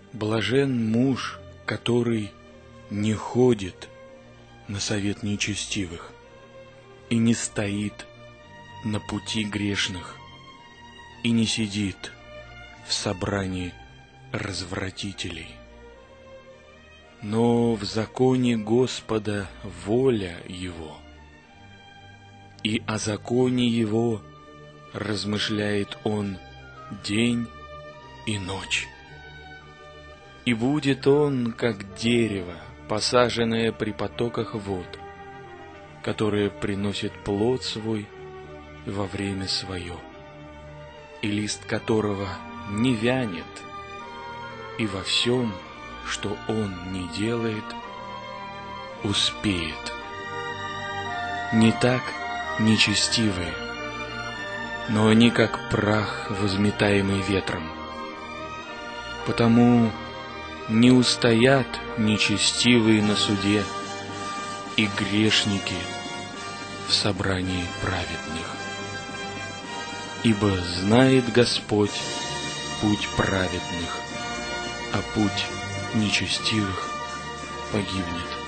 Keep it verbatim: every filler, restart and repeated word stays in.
Блажен муж, который не ходит на совет нечестивых и не стоит на пути грешных и не сидит в собрании развратителей. Но в законе Господа воля Его, и о законе Его размышляет Он день и ночь. И будет он, как дерево, посаженное при потоках вод, которое приносит плод свой во время свое, и лист которого не вянет, и во всем, что он не делает, успеет. Не так нечестивые, но они как прах, возметаемый ветром. Потому не устоят нечестивые на суде и грешники в собрании праведных. Ибо знает Господь путь праведных, а путь нечестивых погибнет.